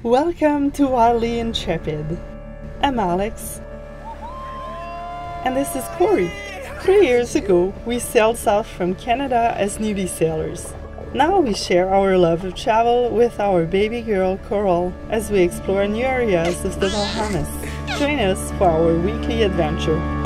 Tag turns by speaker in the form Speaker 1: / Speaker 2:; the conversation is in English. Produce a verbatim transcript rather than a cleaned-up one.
Speaker 1: Welcome to Wildly Intrepid. I'm Alex. And this is Cory. Three years ago, we sailed south from Canada as newbie sailors. Now we share our love of travel with our baby girl Coral as we explore new areas of the Bahamas. Join us for our weekly adventure.